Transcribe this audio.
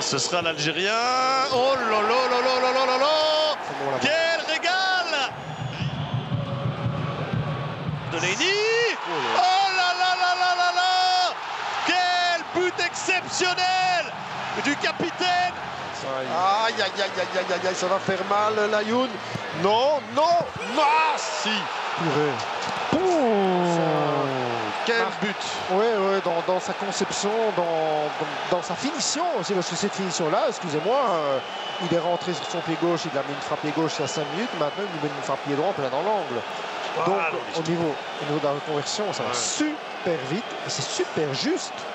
Ce sera l'Algérien. Oh là là là là là là là là. Quel régal Delaney. Oh là là là là là là. Quel but exceptionnel du capitaine. Aïe, aïe, aïe, aïe, aïe, aïe, ça va faire mal, Layoun. Non, non, non, si. Quel but. Oui, dans sa conception, dans sa finition aussi, parce que cette finition-là, excusez-moi, il est rentré sur son pied gauche, il a mis une frappe pied gauche il y a 5 minutes, maintenant il met une frappe pied droit plein dans l'angle. Donc au niveau de la reconversion, ça va super vite et c'est super juste.